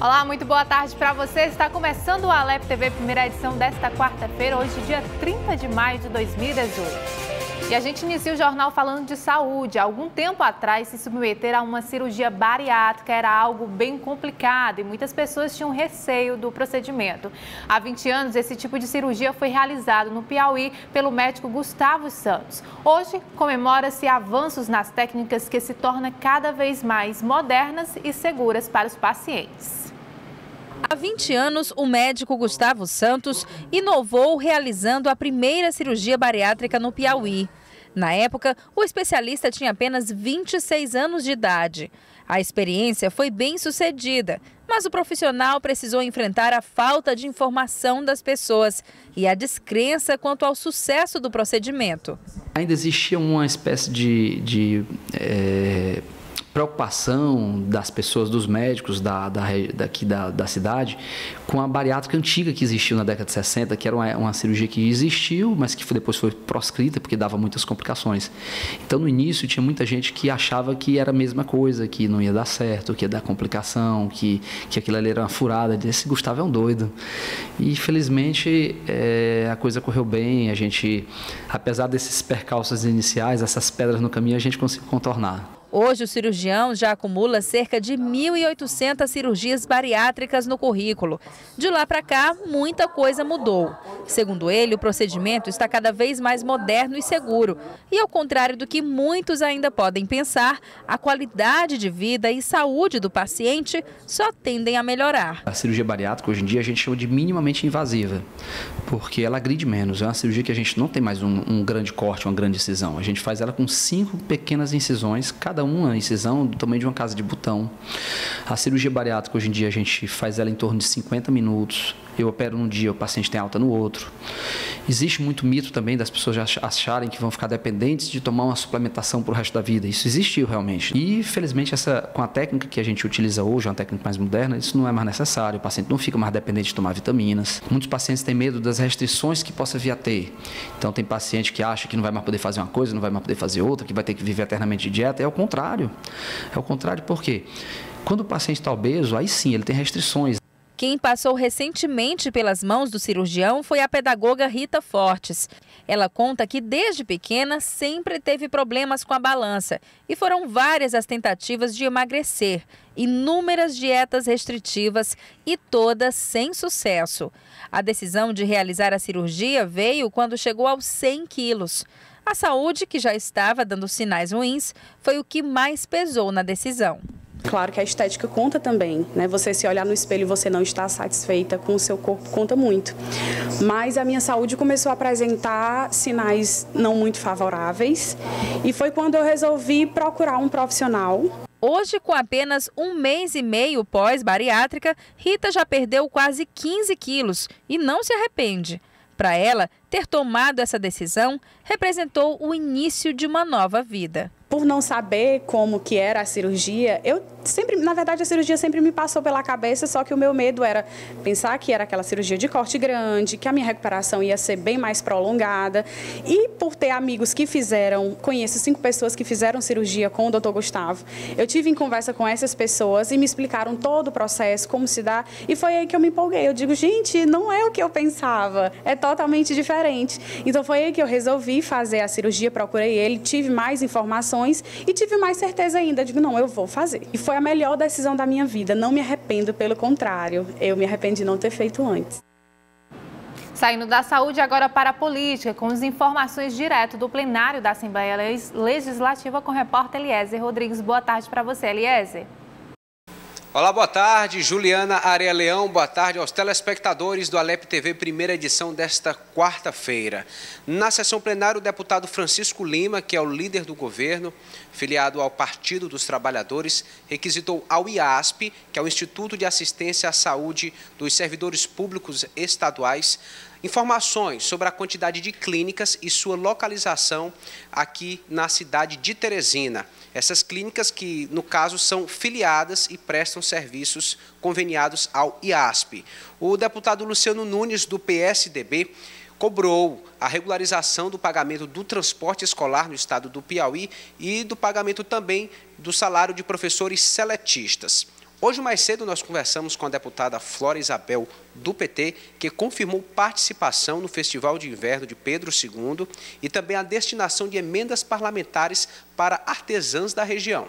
Olá, muito boa tarde para você. Está começando o Alep TV, primeira edição desta quarta-feira, hoje dia 30 de maio de 2018. E a gente inicia o jornal falando de saúde. Há algum tempo atrás, se submeter a uma cirurgia bariátrica era algo bem complicado e muitas pessoas tinham receio do procedimento. Há 20 anos, esse tipo de cirurgia foi realizado no Piauí pelo médico Gustavo Santos. Hoje, comemora-se avanços nas técnicas que se tornam cada vez mais modernas e seguras para os pacientes. Há 20 anos, o médico Gustavo Santos inovou realizando a primeira cirurgia bariátrica no Piauí. Na época, o especialista tinha apenas 26 anos de idade. A experiência foi bem sucedida, mas o profissional precisou enfrentar a falta de informação das pessoas e a descrença quanto ao sucesso do procedimento. Ainda existia uma espécie de preocupação das pessoas, dos médicos daqui da cidade, com a bariátrica antiga que existiu na década de 60, que era uma cirurgia que existiu, mas que depois foi proscrita porque dava muitas complicações. Então, no início, tinha muita gente que achava que era a mesma coisa, que não ia dar certo, que ia dar complicação, que aquilo ali era uma furada. Esse Gustavo é um doido. E, felizmente, a coisa correu bem. A gente, apesar desses percalços iniciais, essas pedras no caminho, a gente conseguiu contornar. Hoje, o cirurgião já acumula cerca de 1.800 cirurgias bariátricas no currículo. De lá para cá, muita coisa mudou. Segundo ele, o procedimento está cada vez mais moderno e seguro. E ao contrário do que muitos ainda podem pensar, a qualidade de vida e saúde do paciente só tendem a melhorar. A cirurgia bariátrica, hoje em dia, a gente chama de minimamente invasiva, porque ela agride menos. É uma cirurgia que a gente não tem mais um grande corte, uma grande incisão. A gente faz ela com 5 pequenas incisões, cada uma incisão do tamanho de uma casa de botão. A cirurgia bariátrica, hoje em dia, a gente faz ela em torno de 50 minutos. Eu opero num dia, o paciente tem alta no outro. Existe muito mito também das pessoas acharem que vão ficar dependentes de tomar uma suplementação para o resto da vida. Isso existiu realmente. E, felizmente, com a técnica que a gente utiliza hoje, uma técnica mais moderna, isso não é mais necessário. O paciente não fica mais dependente de tomar vitaminas. Muitos pacientes têm medo das restrições que possa vir a ter. Então, tem paciente que acha que não vai mais poder fazer uma coisa, não vai mais poder fazer outra, que vai ter que viver eternamente de dieta. É o contrário. É o contrário por quê? Quando o paciente está obeso, aí sim, ele tem restrições. Quem passou recentemente pelas mãos do cirurgião foi a pedagoga Rita Fortes. Ela conta que desde pequena sempre teve problemas com a balança e foram várias as tentativas de emagrecer, inúmeras dietas restritivas e todas sem sucesso. A decisão de realizar a cirurgia veio quando chegou aos 100 quilos. A saúde, que já estava dando sinais ruins, foi o que mais pesou na decisão. Claro que a estética conta também, né? Você se olhar no espelho e você não estar satisfeita com o seu corpo conta muito. Mas a minha saúde começou a apresentar sinais não muito favoráveis e foi quando eu resolvi procurar um profissional. Hoje, com apenas 1 mês e meio pós-bariátrica, Rita já perdeu quase 15 quilos e não se arrepende. Para ela, ter tomado essa decisão representou o início de uma nova vida. Por não saber como que era a cirurgia, na verdade a cirurgia sempre me passou pela cabeça, só que o meu medo era pensar que era aquela cirurgia de corte grande, que a minha recuperação ia ser bem mais prolongada. E por ter amigos que conheço 5 pessoas que fizeram cirurgia com o Dr. Gustavo, eu tive em conversa com essas pessoas e me explicaram todo o processo, como se dá, e foi aí que eu me empolguei. Eu digo, gente, não é o que eu pensava, é totalmente diferente. Então foi aí que eu resolvi fazer a cirurgia, procurei ele, tive mais informações e tive mais certeza ainda. Digo, não, eu vou fazer. E foi a melhor decisão da minha vida. Não me arrependo, pelo contrário. Eu me arrependo de não ter feito antes. Saindo da saúde, agora para a política, com as informações direto do plenário da Assembleia Legislativa com o repórter Eliezer Rodrigues. Boa tarde para você, Eliezer. Olá, boa tarde, Juliana Areia Leão, boa tarde aos telespectadores do Alep TV, primeira edição desta quarta-feira. Na sessão plenária, o deputado Francisco Lima, que é o líder do governo, filiado ao Partido dos Trabalhadores, requisitou ao IASP, que é o Instituto de Assistência à Saúde dos Servidores Públicos Estaduais, informações sobre a quantidade de clínicas e sua localização aqui na cidade de Teresina. Essas clínicas que, no caso, são filiadas e prestam serviços conveniados ao IASP. O deputado Luciano Nunes, do PSDB, cobrou a regularização do pagamento do transporte escolar no estado do Piauí e do pagamento também do salário de professores seletistas. Hoje, mais cedo, nós conversamos com a deputada Flora Isabel, do PT, que confirmou participação no Festival de Inverno de Pedro II e também a destinação de emendas parlamentares para artesãs da região.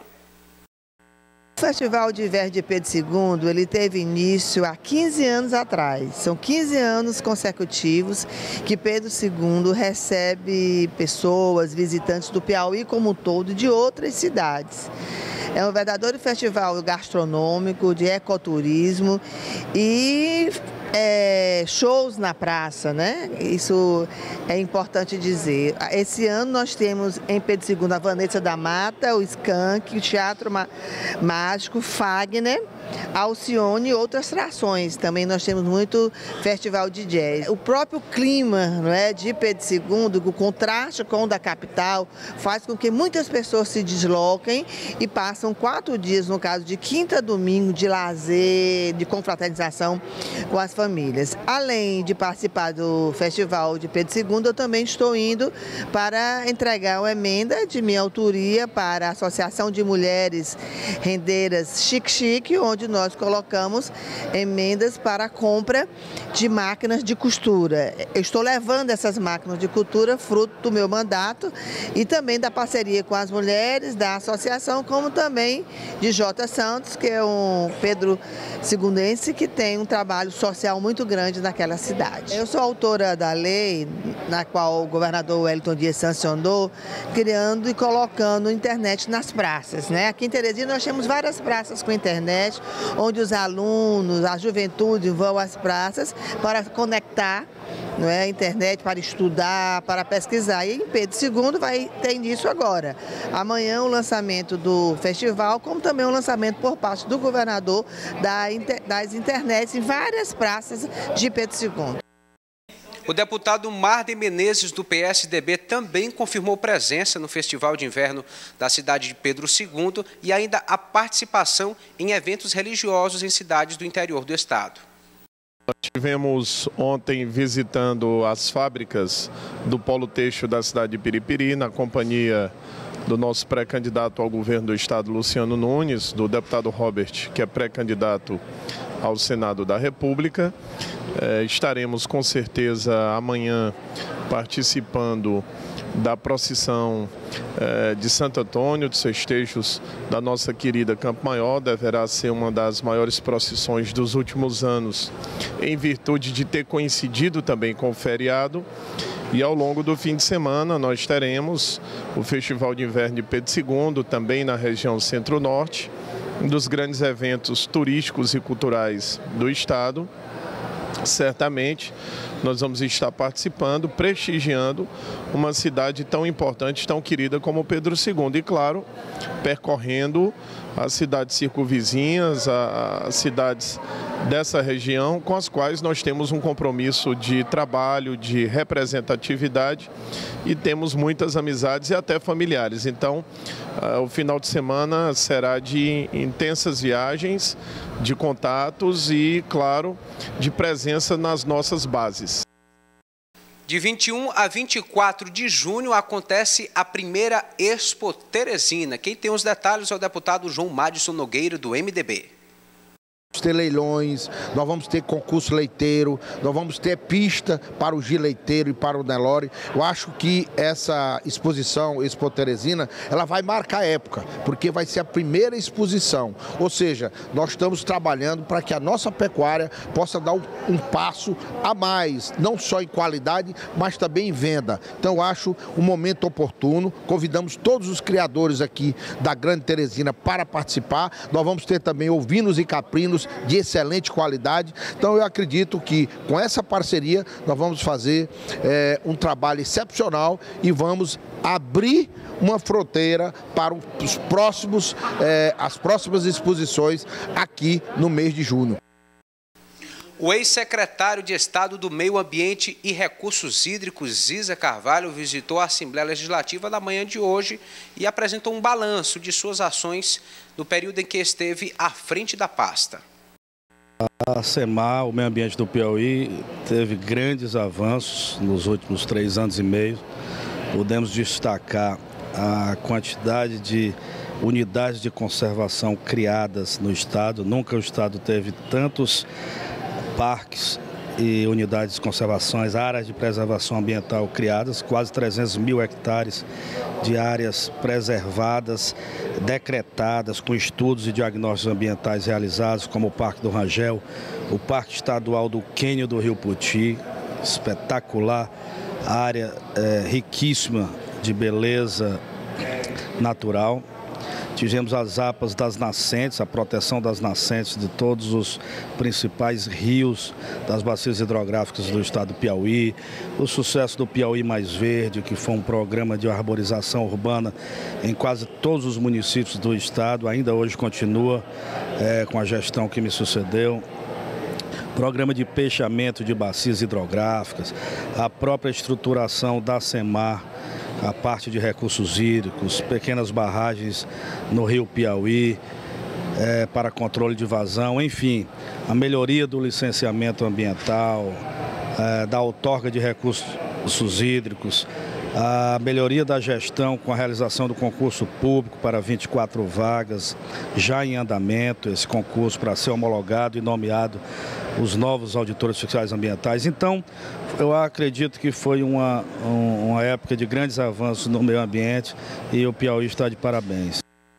O Festival de Inverno de Pedro II, ele teve início há 15 anos atrás. São 15 anos consecutivos que Pedro II recebe pessoas, visitantes do Piauí como um todo e de outras cidades. É um verdadeiro festival gastronômico, de ecoturismo e shows na praça, né? Isso é importante dizer. Esse ano nós temos em Pedro II a Vanessa da Mata, o Skank, o Teatro Mágico, Fagner, Alcione e outras atrações. Também nós temos muito festival de jazz. O próprio clima, não é, de Pedro II, o contraste com o da capital, faz com que muitas pessoas se desloquem e passam 4 dias, no caso de quinta a domingo, de lazer, de confraternização com as famílias. Além de participar do Festival de Pedro II, eu também estou indo para entregar uma emenda de minha autoria para a Associação de Mulheres Rendeiras Chique, onde nós colocamos emendas para a compra de máquinas de costura. Eu estou levando essas máquinas de costura, fruto do meu mandato e também da parceria com as mulheres da associação, como também de J. Santos, que é um Pedro Segundense que tem um trabalho social muito grande naquela cidade. Eu sou autora da lei, na qual o governador Wellington Dias sancionou, criando e colocando internet nas praças, né? Aqui em Teresina nós temos várias praças com internet, onde os alunos, a juventude vão às praças para conectar, não é, a internet, para estudar, para pesquisar. E em Pedro II vai ter início agora. Amanhã o lançamento do festival, como também o lançamento por parte do governador das internets em várias praças de Pedro II. O deputado Marden Menezes, do PSDB, também confirmou presença no Festival de Inverno da cidade de Pedro II e ainda a participação em eventos religiosos em cidades do interior do estado. Nós estivemos ontem visitando as fábricas do polo têxtil da cidade de Piripiri, na companhia do nosso pré-candidato ao governo do estado, Luciano Nunes, do deputado Robert, que é pré-candidato ao Senado da República. Estaremos com certeza amanhã participando da procissão de Santo Antônio, dos festejos da nossa querida Campo Maior. Deverá ser uma das maiores procissões dos últimos anos, em virtude de ter coincidido também com o feriado. E ao longo do fim de semana nós teremos o Festival de Inverno de Pedro II, também na região Centro-Norte, um dos grandes eventos turísticos e culturais do estado. Certamente nós vamos estar participando, prestigiando uma cidade tão importante, tão querida como Pedro II. E claro, percorrendo as cidades circunvizinhas, as cidades dessa região, com as quais nós temos um compromisso de trabalho, de representatividade e temos muitas amizades e até familiares. Então, o final de semana será de intensas viagens, de contatos e, claro, de presença nas nossas bases. De 21 a 24 de junho acontece a primeira Expo Teresina. Quem tem os detalhes é o deputado João Madison Nogueira, do MDB. Vamos ter leilões, nós vamos ter concurso leiteiro, nós vamos ter pista para o Gil Leiteiro e para o Nelore. Eu acho que essa exposição, Expo Teresina, ela vai marcar a época, porque vai ser a primeira exposição. Ou seja, nós estamos trabalhando para que a nossa pecuária possa dar um passo a mais, não só em qualidade, mas também em venda. Então eu acho um momento oportuno, convidamos todos os criadores aqui da Grande Teresina para participar. Nós vamos ter também ovinos e caprinos de excelente qualidade. Então eu acredito que com essa parceria nós vamos fazer um trabalho excepcional e vamos abrir uma fronteira para as próximas exposições aqui no mês de junho. O ex-secretário de Estado do Meio Ambiente e Recursos Hídricos, Ziza Carvalho, visitou a Assembleia Legislativa na manhã de hoje e apresentou um balanço de suas ações no período em que esteve à frente da pasta. A SEMAR, o meio ambiente do Piauí, teve grandes avanços nos últimos 3 anos e meio. Podemos destacar a quantidade de unidades de conservação criadas no estado. Nunca o estado teve tantos parques e unidades de conservações, áreas de preservação ambiental criadas, quase 300 mil hectares de áreas preservadas, decretadas, com estudos e diagnósticos ambientais realizados, como o Parque do Rangel, o Parque Estadual do Quênio do Rio Puti, espetacular, área riquíssima de beleza natural. Tivemos as APAs das nascentes, a proteção das nascentes de todos os principais rios das bacias hidrográficas do estado do Piauí, o sucesso do Piauí Mais Verde, que foi um programa de arborização urbana em quase todos os municípios do estado, ainda hoje continua com a gestão que me sucedeu. Programa de peixamento de bacias hidrográficas, a própria estruturação da SEMAR, a parte de recursos hídricos, pequenas barragens no rio Piauí para controle de vazão, enfim, a melhoria do licenciamento ambiental, da outorga de recursos hídricos, a melhoria da gestão com a realização do concurso público para 24 vagas, já em andamento, esse concurso para ser homologado e nomeado os novos auditores fiscais ambientais. Então, eu acredito que foi uma época de grandes avanços no meio ambiente e o Piauí está de parabéns.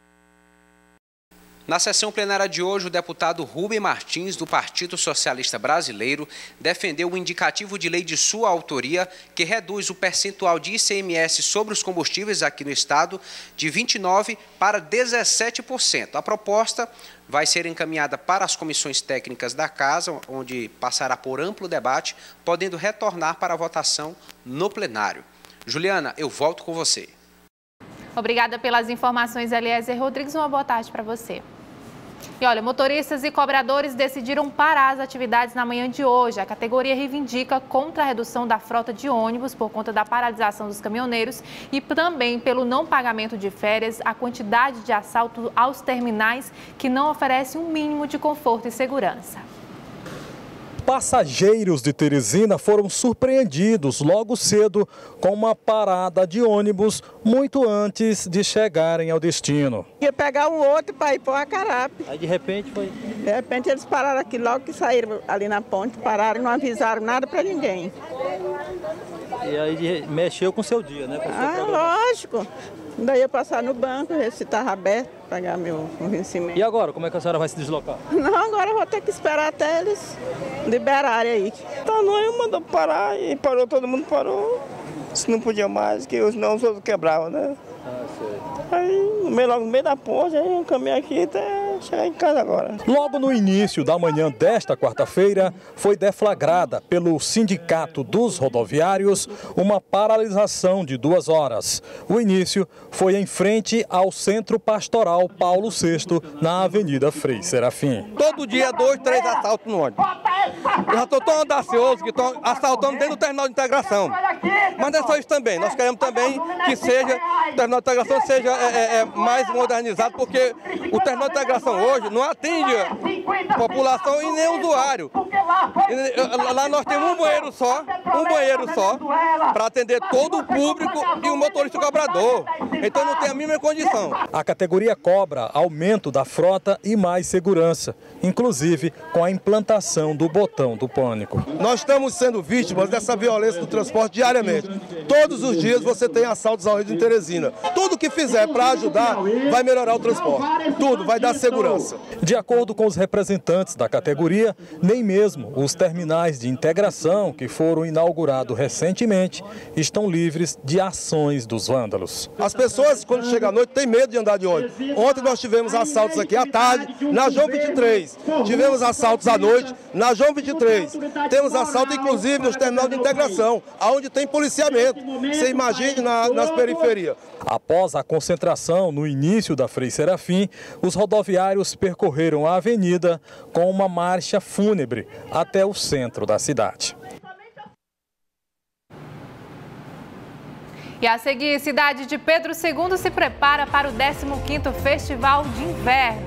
Na sessão plenária de hoje, o deputado Rubem Martins, do Partido Socialista Brasileiro, defendeu o indicativo de lei de sua autoria que reduz o percentual de ICMS sobre os combustíveis aqui no estado de 29% para 17%. A proposta vai ser encaminhada para as comissões técnicas da Casa, onde passará por amplo debate, podendo retornar para a votação no plenário. Juliana, eu volto com você. Obrigada pelas informações, Eliezer Rodrigues. Uma boa tarde para você. E olha, motoristas e cobradores decidiram parar as atividades na manhã de hoje. A categoria reivindica contra a redução da frota de ônibus por conta da paralisação dos caminhoneiros e também pelo não pagamento de férias, a quantidade de assalto aos terminais que não oferece um mínimo de conforto e segurança. Passageiros de Teresina foram surpreendidos logo cedo com uma parada de ônibus muito antes de chegarem ao destino. Ia pegar um outro para ir para o Acarape. Aí de repente foi? De repente eles pararam aqui, logo que saíram ali na ponte, pararam e não avisaram nada para ninguém. E aí mexeu com o seu dia, né? Lógico. Ainda ia passar no banco, ver se estava aberto, pagar meu vencimento. E agora, como é que a senhora vai se deslocar? Não, agora eu vou ter que esperar até eles liberarem aí. Então não, mandou parar e parou, todo mundo parou. Se não podia mais, que senão os outros quebravam, né? Aí, logo no meio da ponte, aí eu caminhei aqui até chegar em casa agora. Logo no início da manhã desta quarta-feira, foi deflagrada pelo Sindicato dos Rodoviários uma paralisação de 2 horas. O início foi em frente ao Centro Pastoral Paulo VI, na Avenida Frei Serafim. Todo dia 2, 3 assaltos no ônibus. Eu já estou tão audacioso que estão assaltando dentro do terminal de integração. Mas não é só isso também, nós queremos também que seja, o terminal de integração seja mais modernizado, porque o terminal de integração hoje não atende a população e nem o usuário. Lá nós temos um banheiro só para atender todo o público e o motorista cobrador. Então não tem a mínima condição. A categoria cobra aumento da frota e mais segurança, inclusive com a implantação do botão do pânico. Nós estamos sendo vítimas dessa violência do transporte diariamente. Todos os dias você tem assaltos ao Rio de Teresina. Tudo que fizer para ajudar vai melhorar o transporte. Tudo vai dar segurança. De acordo com os representantes da categoria, nem mesmo os terminais de integração que foram inaugurados recentemente estão livres de ações dos vândalos. As pessoas, quando chegam à noite, têm medo de andar de ônibus. Ontem nós tivemos assaltos aqui à tarde, na João 23. Tivemos assaltos à noite, na João 23. Temos assalto, inclusive, nos terminais de integração, onde tem policiamento. Você imagine nas periferias. Após a concentração no início da Frei Serafim, os rodoviários percorreram a avenida com uma marcha fúnebre até o centro da cidade. E a seguir, cidade de Pedro II se prepara para o 15º Festival de Inverno.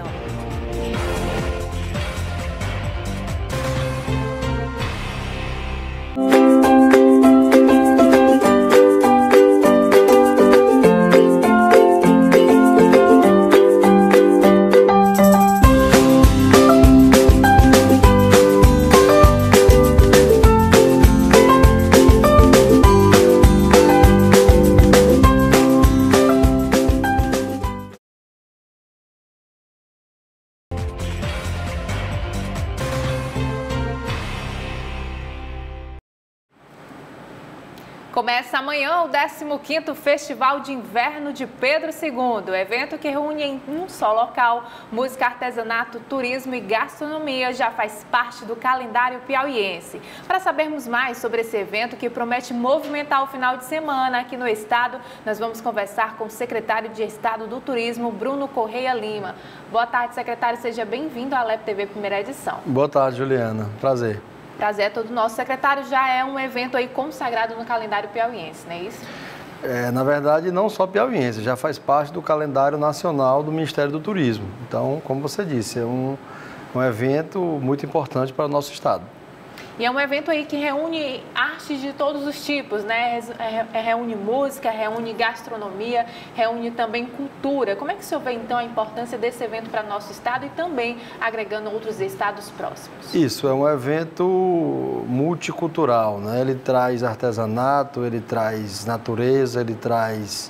Começa amanhã o 15º Festival de Inverno de Pedro II, evento que reúne em um só local música, artesanato, turismo e gastronomia, já faz parte do calendário piauiense. Para sabermos mais sobre esse evento que promete movimentar o final de semana aqui no estado, nós vamos conversar com o secretário de Estado do Turismo, Bruno Correia Lima. Boa tarde, secretário, seja bem-vindo à Alep TV primeira edição. Boa tarde, Juliana. Prazer. Prazer é todo nosso. Secretário, já é um evento aí consagrado no calendário piauiense, não é isso? Na verdade, não só piauiense, já faz parte do calendário nacional do Ministério do Turismo. Então, como você disse, é um evento muito importante para o nosso estado. E é um evento aí que reúne artes de todos os tipos, né? Reúne música, reúne gastronomia, reúne também cultura. Como é que o senhor vê, então, a importância desse evento para o nosso estado e também agregando outros estados próximos? Isso, é um evento multicultural, né? Ele traz artesanato, ele traz natureza, ele traz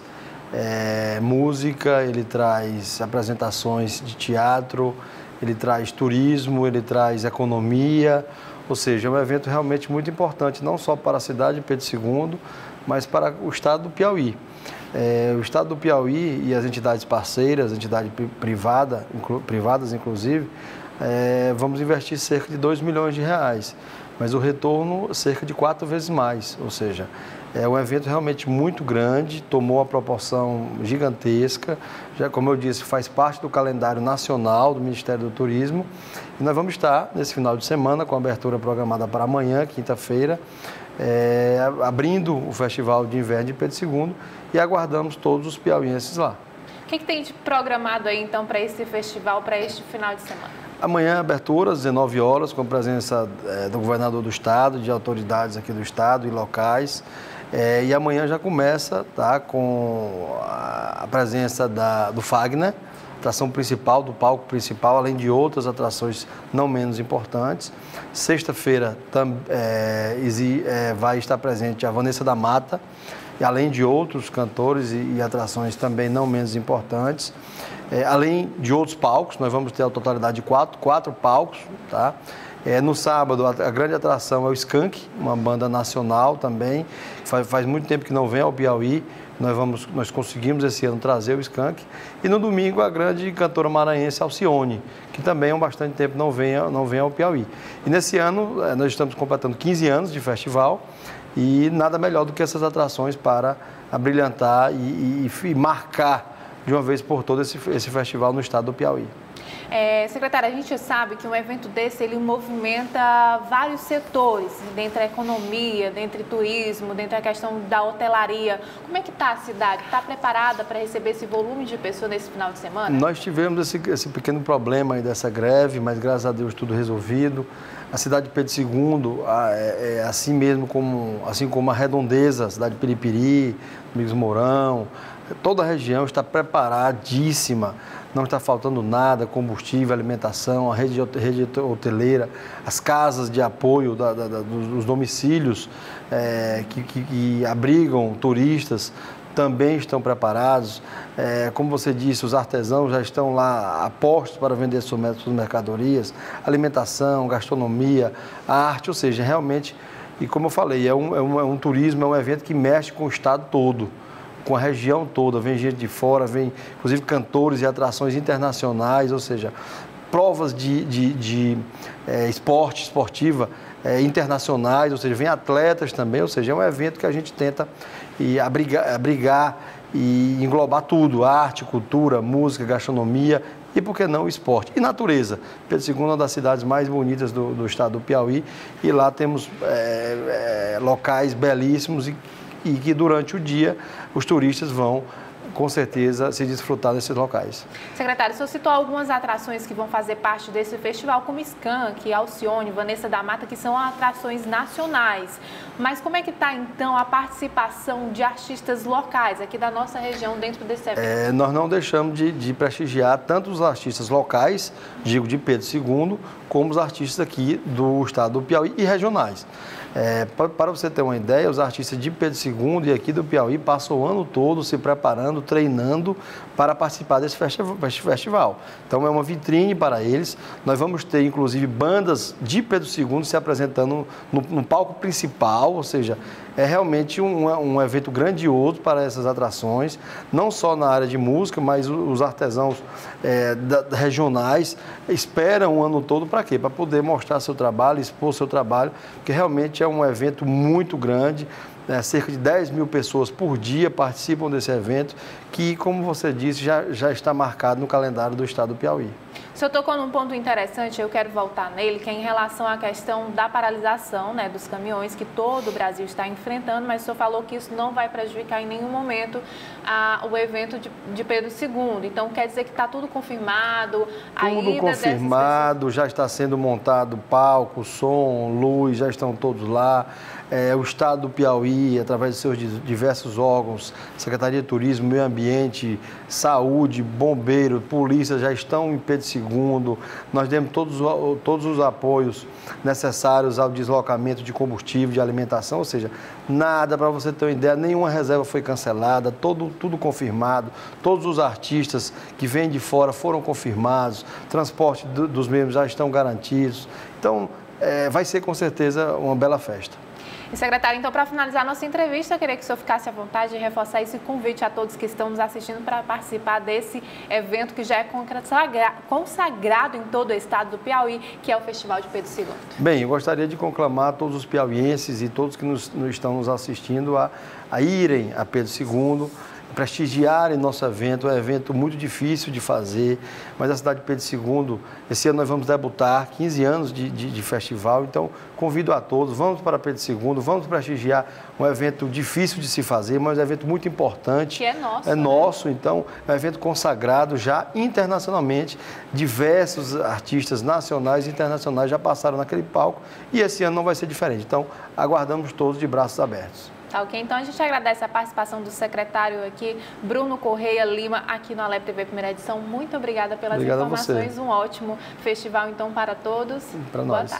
música, ele traz apresentações de teatro, ele traz turismo, ele traz economia. Ou seja, é um evento realmente muito importante, não só para a cidade de Pedro II, mas para o estado do Piauí. O estado do Piauí e as entidades parceiras, entidades privadas inclusive, vamos investir cerca de R$2 milhões, mas o retorno cerca de 4 vezes mais. Ou seja, é um evento realmente muito grande, tomou uma proporção gigantesca, já como eu disse, faz parte do calendário nacional do Ministério do Turismo. E nós vamos estar nesse final de semana com a abertura programada para amanhã, quinta-feira, abrindo o Festival de Inverno de Pedro II e aguardamos todos os piauienses lá. O que tem de programado aí então para esse festival, para este final de semana? Amanhã, abertura às 19 horas, com a presença do governador do estado, de autoridades aqui do estado e locais. E amanhã já começa com a presença do Fagner, atração principal, do palco principal, além de outras atrações não menos importantes. Sexta-feira vai estar presente a Vanessa da Mata, e além de outros cantores e atrações também não menos importantes. Além de outros palcos, nós vamos ter a totalidade de quatro palcos, tá? No sábado, a grande atração é o Skank, uma banda nacional também. Faz muito tempo que não vem ao Piauí. Nós conseguimos esse ano trazer o Skank. E no domingo, a grande cantora maranhense Alcione, que também há bastante tempo não vem ao Piauí. E nesse ano, nós estamos completando 15 anos de festival e nada melhor do que essas atrações para abrilhantar e marcar de uma vez por todas esse festival no estado do Piauí. Secretária, a gente sabe que um evento desse, ele movimenta vários setores, dentro da economia, dentro do turismo, dentro da questão da hotelaria. Como é que está a cidade? Está preparada para receber esse volume de pessoas nesse final de semana? Nós tivemos esse pequeno problema aí dessa greve, mas graças a Deus tudo resolvido. A cidade de Pedro II, assim mesmo como a Redondeza, a cidade de Piripiri, Domingos Mourão, toda a região está preparadíssima. Não está faltando nada, combustível, alimentação, a rede hoteleira, as casas de apoio dos domicílios que abrigam turistas também estão preparados. Como você disse, os artesãos já estão lá a postos para vender suas mercadorias, alimentação, gastronomia, arte, ou seja, realmente, e como eu falei, é um turismo, é um evento que mexe com o estado todo, com a região toda, vem gente de fora, vem inclusive cantores e atrações internacionais, ou seja, provas de esportiva internacionais, ou seja, vem atletas também, ou seja, é um evento que a gente tenta abrigar e englobar tudo, arte, cultura, música, gastronomia e, por que não, esporte. E natureza. Pedro II é uma das cidades mais bonitas do estado do Piauí e lá temos locais belíssimos e que durante o dia os turistas vão, com certeza, se desfrutar desses locais. Secretário, o senhor citou algumas atrações que vão fazer parte desse festival, como Skank, Alcione, Vanessa da Mata, que são atrações nacionais. Mas como é que está, então, a participação de artistas locais aqui da nossa região dentro desse evento? Nós não deixamos de prestigiar tanto os artistas locais, digo, de Pedro II, como os artistas aqui do estado do Piauí e regionais. Para você ter uma ideia, os artistas de Pedro II e aqui do Piauí passam o ano todo se preparando, treinando para participar desse festival. Então é uma vitrine para eles. Nós vamos ter, inclusive, bandas de Pedro II se apresentando no palco principal, ou seja, é realmente um evento grandioso para essas atrações, não só na área de música, mas os artesãos regionais esperam o ano todo para quê? Para poder mostrar seu trabalho, expor seu trabalho, porque realmente é um evento muito grande. Cerca de 10 mil pessoas por dia participam desse evento, que, como você disse, já está marcado no calendário do estado do Piauí. O senhor tocou num ponto interessante, eu quero voltar nele, que é em relação à questão da paralisação, né, dos caminhões que todo o Brasil está enfrentando, mas o senhor falou que isso não vai prejudicar em nenhum momento o evento de Pedro II. Então, quer dizer que está tudo confirmado? Tudo confirmado, já está sendo montado palco, som, luz, já estão todos lá. O Estado do Piauí, através de seus diversos órgãos, Secretaria de Turismo, Meio Ambiente, Saúde, Bombeiro, Polícia, já estão em Pedro II. Nós demos todos os apoios necessários ao deslocamento de combustível, de alimentação, ou seja, nada, para você ter uma ideia, nenhuma reserva foi cancelada, tudo confirmado, todos os artistas que vêm de fora foram confirmados, transporte dos mesmos já estão garantidos. Então, vai ser com certeza uma bela festa. E, secretário, então, para finalizar a nossa entrevista, eu queria que o senhor ficasse à vontade de reforçar esse convite a todos que estão nos assistindo para participar desse evento que já é consagrado em todo o estado do Piauí, que é o Festival de Pedro II. Bem, eu gostaria de conclamar todos os piauienses e todos que estão nos assistindo a irem a Pedro II, prestigiarem nosso evento. É um evento muito difícil de fazer, mas a cidade de Pedro II, esse ano nós vamos debutar 15 anos de festival, então convido a todos, vamos para Pedro II, vamos prestigiar um evento difícil de se fazer, mas é um evento muito importante. Que é nosso. É nosso, então, é um evento consagrado já internacionalmente. Diversos artistas nacionais e internacionais já passaram naquele palco e esse ano não vai ser diferente. Então, aguardamos todos de braços abertos. Tá ok, então a gente agradece a participação do secretário aqui, Bruno Correia Lima, aqui no Alep TV Primeira Edição. Muito obrigada pelas informações, um ótimo festival então para todos. Para Boa nós. tarde.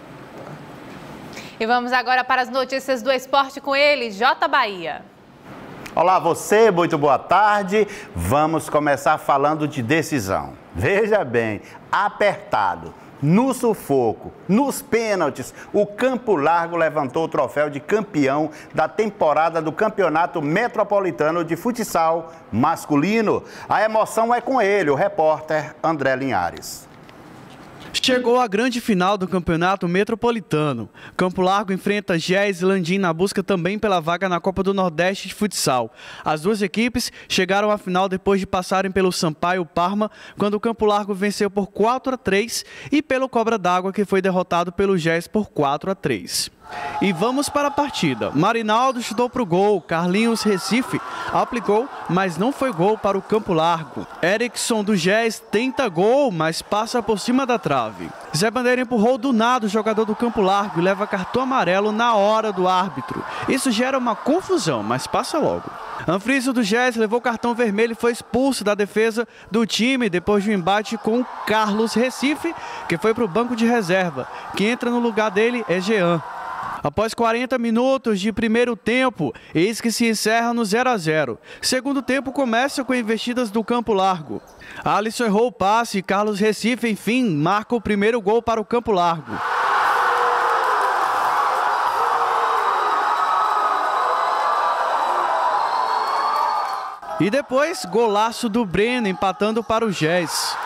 E vamos agora para as notícias do esporte com ele, Jota Bahia. Olá você, muito boa tarde. Vamos começar falando de decisão. Veja bem, apertado. No sufoco, nos pênaltis, o Campo Largo levantou o troféu de campeão da temporada do Campeonato Metropolitano de Futsal Masculino. A emoção é com ele, o repórter André Linhares. Chegou a grande final do Campeonato Metropolitano. Campo Largo enfrenta GES e Landim na busca também pela vaga na Copa do Nordeste de Futsal. As duas equipes chegaram à final depois de passarem pelo Sampaio Parma, quando o Campo Largo venceu por 4-3 e pelo Cobra d'Água, que foi derrotado pelo GES por 4-3. E vamos para a partida. Marinaldo chutou para o gol, Carlinhos Recife aplicou, mas não foi gol para o Campo Largo. Erickson do GES tenta gol, mas passa por cima da trave. Zé Bandeira empurrou do nada o jogador do Campo Largo e leva cartão amarelo na hora do árbitro. Isso gera uma confusão, mas passa logo. Anfrício do GES levou cartão vermelho e foi expulso da defesa do time depois de um embate com o Carlos Recife, que foi para o banco de reserva. Quem entra no lugar dele é Jean. Após 40 minutos de primeiro tempo, eis que se encerra no 0-0. Segundo tempo começa com investidas do Campo Largo. Alisson errou o passe e Carlos Recife, enfim, marca o primeiro gol para o Campo Largo. E depois, golaço do Breno, empatando para o GES.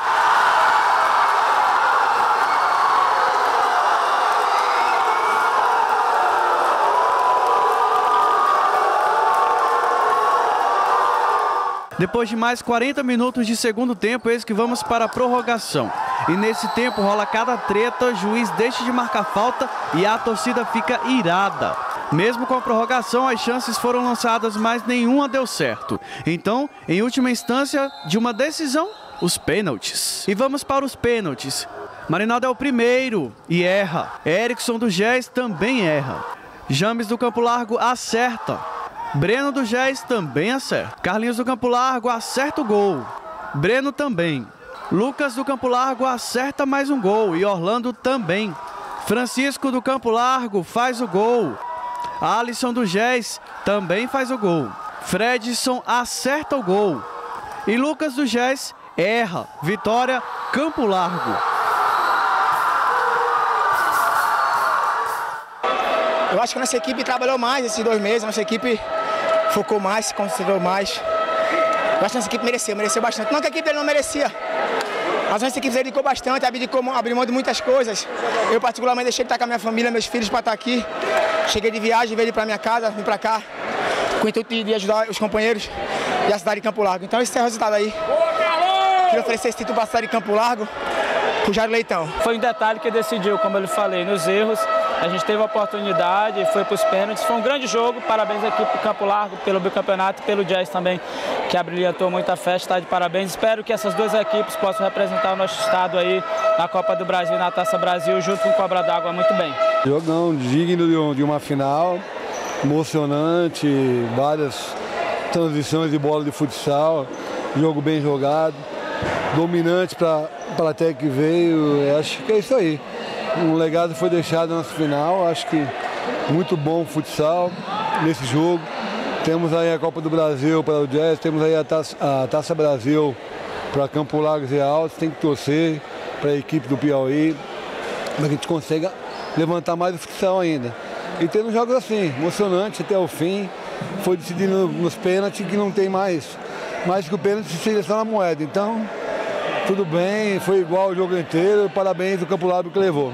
Depois de mais 40 minutos de segundo tempo, eis que vamos para a prorrogação. E nesse tempo rola cada treta, o juiz deixa de marcar falta e a torcida fica irada. Mesmo com a prorrogação, as chances foram lançadas, mas nenhuma deu certo. Então, em última instância, de uma decisão, os pênaltis. E vamos para os pênaltis. Marinaldo é o primeiro e erra. Erickson do GES também erra. James do Campo Largo acerta. Breno do GES também acerta. Carlinhos do Campo Largo acerta o gol. Breno também. Lucas do Campo Largo acerta mais um gol e Orlando também. Francisco do Campo Largo faz o gol. Alisson do GES também faz o gol. Fredson acerta o gol. E Lucas do Gés erra. Vitória, Campo Largo. Eu acho que a nossa equipe trabalhou mais esses 2 meses, a nossa equipe focou mais, se concentrou mais. Eu acho que a nossa equipe mereceu bastante. Não que a equipe não merecia, mas a nossa equipe se dedicou bastante, abriu mão de muitas coisas. Eu particularmente deixei de estar com a minha família, meus filhos para estar aqui. Cheguei de viagem, veio para minha casa, vim para cá, com o intuito de ajudar os companheiros e a cidade de Campo Largo. Então esse é o resultado aí. Queria oferecer esse título para a cidade de Campo Largo, pro Jairo Leitão. Foi um detalhe que decidiu, como eu falei, nos erros. A gente teve a oportunidade, foi para os pênaltis. Foi um grande jogo, parabéns aqui para o Campo Largo, pelo bicampeonato e pelo Jazz também, que abrilhantou muita festa, tá de parabéns. Espero que essas 2 equipes possam representar o nosso estado aí na Copa do Brasil e na Taça Brasil, junto com o Cobra d'Água, muito bem. Jogão digno de uma final, emocionante, várias transições de bola de futsal, jogo bem jogado, dominante para a plateia que veio, acho que é isso aí. Um legado foi deixado nessa final, acho que muito bom futsal nesse jogo. Temos aí a Copa do Brasil para o Jazz, temos aí a Taça Brasil para Campo Largo e Altos, tem que torcer para a equipe do Piauí, para que a gente consiga levantar mais o futsal ainda. E tendo jogos assim, emocionante até o fim, foi decidido nos pênaltis que não tem mais que o pênalti seja só na moeda. Então, tudo bem, foi igual o jogo inteiro, parabéns ao Campo Largo que levou.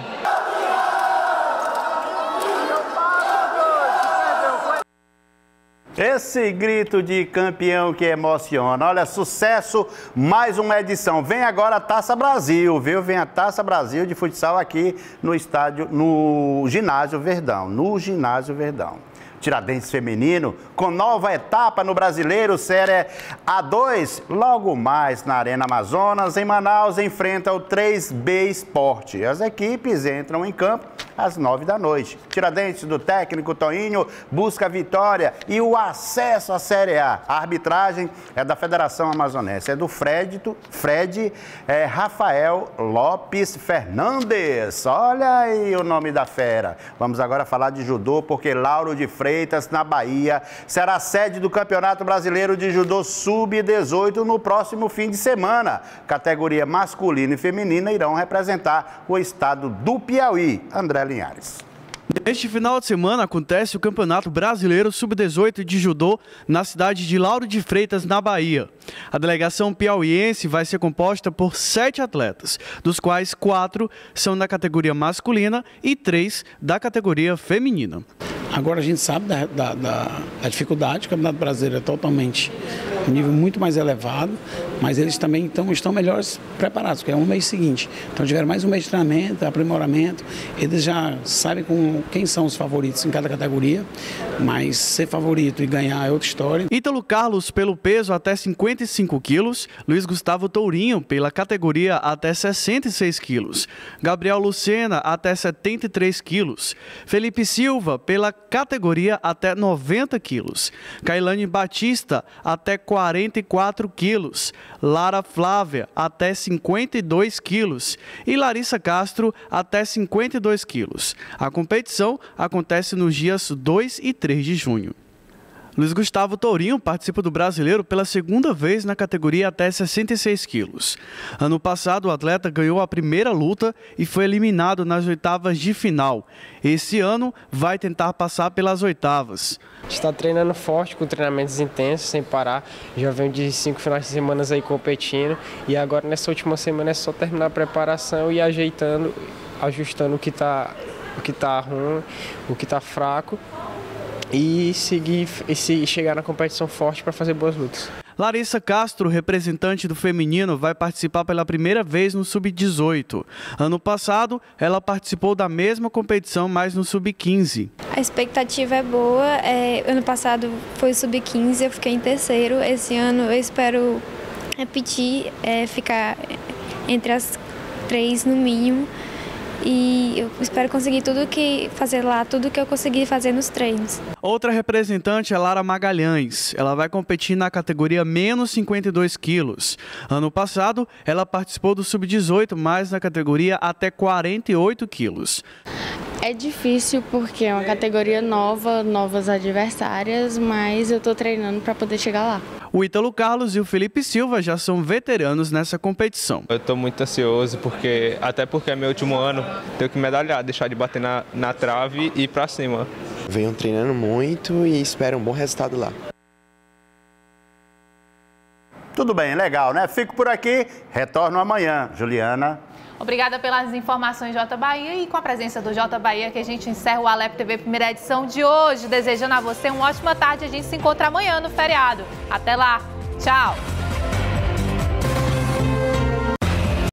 Esse grito de campeão que emociona. Olha, sucesso, mais uma edição. Vem agora a Taça Brasil, viu? Vem a Taça Brasil de futsal aqui no Ginásio Verdão. Tiradentes feminino, com nova etapa no Brasileiro Série A2. Logo mais na Arena Amazonas, em Manaus, enfrenta o 3B Esporte. As equipes entram em campo às 9 da noite. Tiradentes do técnico Toinho busca a vitória e o acesso à Série A. A arbitragem é da Federação Amazonense, é do Fred Rafael Lopes Fernandes. Olha aí o nome da fera. Vamos agora falar de judô, porque Lauro de Freitas, na Bahia, será sede do Campeonato Brasileiro de Judô Sub-18 no próximo fim de semana. Categoria masculina e feminina irão representar o estado do Piauí. André Linhares. Neste final de semana acontece o Campeonato Brasileiro Sub-18 de Judô na cidade de Lauro de Freitas, na Bahia. A delegação piauiense vai ser composta por 7 atletas, dos quais 4 são da categoria masculina e 3 da categoria feminina. Agora a gente sabe da dificuldade, o Campeonato Brasileiro é totalmente um nível muito mais elevado, mas eles também estão melhores preparados, porque é um mês seguinte. Então tiveram mais um mês de treinamento, aprimoramento, eles já sabem quem são os favoritos em cada categoria, mas ser favorito e ganhar é outra história. Ítalo Carlos pelo peso até 55 quilos, Luiz Gustavo Tourinho pela categoria até 66 quilos, Gabriel Lucena até 73 quilos, Felipe Silva pela categoria até 90 quilos, Kailane Batista até 44 quilos, Lara Flávia até 52 quilos e Larissa Castro até 52 quilos. A competição acontece nos dias 2 e 3 de junho. Luiz Gustavo Tourinho participa do Brasileiro pela segunda vez na categoria até 66 quilos. Ano passado, o atleta ganhou a primeira luta e foi eliminado nas oitavas de final. Esse ano, vai tentar passar pelas oitavas. A gente está treinando forte, com treinamentos intensos, sem parar. Já venho de 5 finais de semana aí competindo. E agora, nessa última semana, é só terminar a preparação e ajustando o que está ruim, o que está fraco. E chegar na competição forte para fazer boas lutas. Larissa Castro, representante do feminino, vai participar pela primeira vez no Sub-18. Ano passado, ela participou da mesma competição, mas no Sub-15. A expectativa é boa. Ano passado foi o Sub-15, eu fiquei em terceiro. Esse ano eu espero repetir, ficar entre as 3 no mínimo. E eu espero conseguir fazer lá tudo que eu consegui fazer nos treinos. Outra representante é Lara Magalhães. Ela vai competir na categoria menos 52 quilos. Ano passado, ela participou do Sub-18, mas na categoria até 48 quilos. É difícil porque é uma categoria nova, novas adversárias, mas eu estou treinando para poder chegar lá. O Ítalo Carlos e o Felipe Silva já são veteranos nessa competição. Eu estou muito ansioso, até porque é meu último ano, tenho que medalhar, deixar de bater na trave e ir para cima. Venho treinando muito e espero um bom resultado lá. Tudo bem, legal, né? Fico por aqui, retorno amanhã. Juliana. Obrigada pelas informações, Jota Bahia, e com a presença do Jota Bahia que a gente encerra o Alep TV primeira edição de hoje. Desejando a você uma ótima tarde, a gente se encontra amanhã no feriado. Até lá, tchau!